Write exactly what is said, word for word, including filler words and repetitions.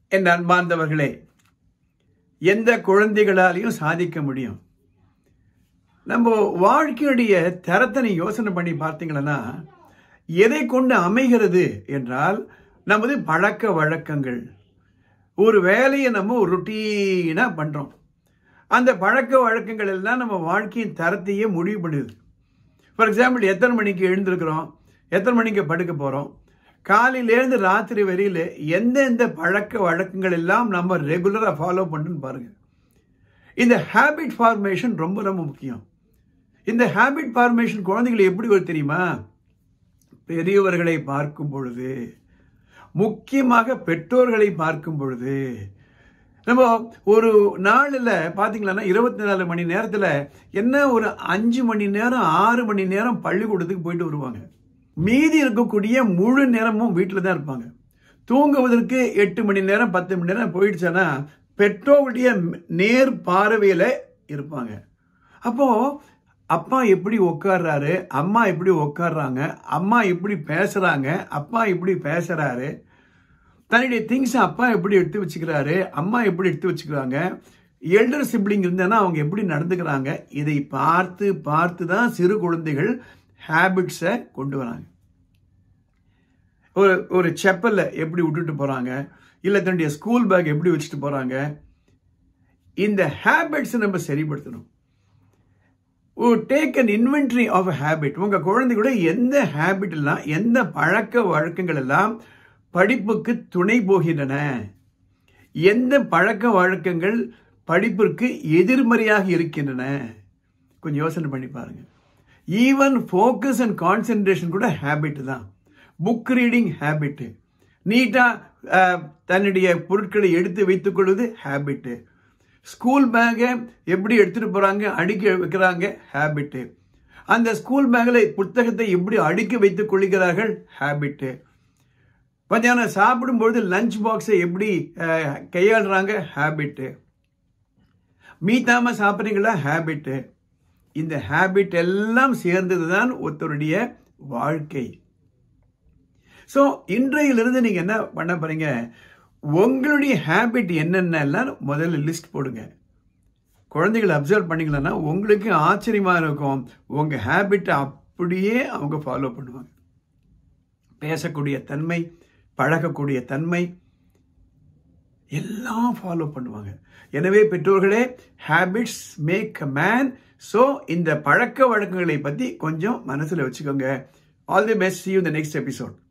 என் அன்பார்ந்தவர்களே, எந்த குழந்தைகளாலையும் சாதிக்க முடியும். நம்ம வாழ்க்கையுடைய தரத்தை யோசனை பண்ணி பார்த்தீங்கன்னா, எதை கொண்டு அமைகிறது என்றால் நமது பழக்க வழக்கங்கள். ஒரு வேலையை நம்ம ருட்டீனா பண்றோம். அந்த பழக்க வழக்கங்கள் எல்லாம் நம்ம வாழ்க்கையின் தரத்தையே முடிவு பண்ணுது. ஃபார் எக்ஸாம்பிள், எத்தனை மணிக்கு எழுந்திருக்கிறோம், எத்தனை மணிக்கு படுக்க போறோம், காலையிலேருந்து ராத்திரி வரையில் எந்தெந்த பழக்க வழக்கங்கள் எல்லாம் நம்ம ரெகுலராக ஃபாலோ பண்ணுன்னு பாருங்க. இந்த ஹேபிட் ஃபார்மேஷன் ரொம்ப ரொம்ப முக்கியம். இந்த ஹேபிட் ஃபார்மேஷன் குழந்தைகள் எப்படி வரும் தெரியுமா? பெரியவர்களை பார்க்கும் பொழுது, முக்கியமாக பெற்றோர்களை பார்க்கும் பொழுது. நம்ம ஒரு நாளில் பார்த்தீங்களா, இருபத்தி நாலு மணி நேரத்தில் என்ன ஒரு அஞ்சு மணி நேரம் ஆறு மணி நேரம் பள்ளிக்கூடத்துக்கு போயிட்டு வருவாங்க. மீதி இருக்கக்கூடிய முழு நேரமும் வீட்டில் தான் இருப்பாங்க. தூங்குவதற்கு எட்டு மணி நேரம் பத்து மணி நேரம் போயிடுச்சுன்னா பெற்றோருடைய நேர் பார்வையில் இருப்பாங்க. அப்போ அப்பா எப்படி உட்கார்றாரு, அம்மா எப்படி உட்கார்றாங்க, அம்மா எப்படி பேசுறாங்க, அப்பா எப்படி பேசுறாரு, தன்னுடைய திங்ஸ் அப்பா எப்படி எடுத்து வச்சுக்கிறாரு, அம்மா எப்படி எடுத்து வச்சுக்கிறாங்க, எல்டர் சிப்ளிங் இருந்தானா அவங்க எப்படி நடந்துக்கிறாங்க, இதை பார்த்து பார்த்து தான் சிறு குழந்தைகள் ஹேபிட்ஸை கொண்டு வராங்க. ஒரு ஒரு செப்பல்ல எப்படி விட்டுட்டு போறாங்க, இல்லை தன்னுடைய ஸ்கூல் பேக் எப்படி வச்சுட்டு போறாங்க. இந்த ஹேபிட்ஸை நம்ம சரிப்படுத்தணும். Take an inventory of a habit. உங்க குழந்தைகளோட எந்த ஹேபிட் எல்லாம், எந்த பழக்க வழக்கங்கள் எல்லாம் படிப்புக்கு துணை போகின்றன, எந்த பழக்க வழக்கங்கள் படிப்பிற்கு எதிர்மறையாக இருக்கின்றன, கொஞ்சம் யோசனை பண்ணி பாருங்க. ஈவன் ஃபோக்கஸ் அண்ட் கான்சென்ட்ரேஷன் கூட ஹேபிட் தான். புக் ரீடிங் ஹேபிட், நீட்டா தன்னுடைய பொருட்களை எடுத்து வைத்துக் கொள்வது ஹேபிட், ஸ்கூல் பேக்கை எப்படி எடுத்துட்டு போறாங்க அடுக்கி வைக்கிறாங்க ஹேபிட், அந்த ஸ்கூல் பேக்கில் புத்தகத்தை எப்படி அடுக்கி வைத்துக் கொள்கிறார்கள் ஹேபிட், மத்தியானம் சாப்பிடும்பொழுது லஞ்ச் பாக்ஸை எப்படி கையாளுறாங்க ஹேபிட், மீத்தாம சாப்பிட்றீங்களா ஹேபிட். இந்த ஹேபிட் எல்லாம் சேர்ந்தது தான் ஒருத்தருடைய வாழ்க்கை. ஸோ இன்றையிலிருந்து நீங்க என்ன பண்ண போறீங்க, உங்களுடைய ஹேபிட் என்னென்னலாம் முதல்ல லிஸ்ட் போடுங்க. குழந்தைகளை அப்சர்வ் பண்ணீங்களா உங்களுக்கு ஆச்சரியமா இருக்கும். உங்க ஹேபிட்டை அப்படியே அவங்க ஃபாலோ பண்ணுவாங்க. பேசக்கூடிய தன்மை, பழகக்கூடிய தன்மை எல்லாம் ஃபாலோ பண்ணுவாங்க. எனவே பெற்றோர்களே, habits make a man. So இந்த பழக்க வழக்கங்களை பற்றி கொஞ்சம் மனசில் வச்சுக்கோங்க. All the best. See you in the next episode.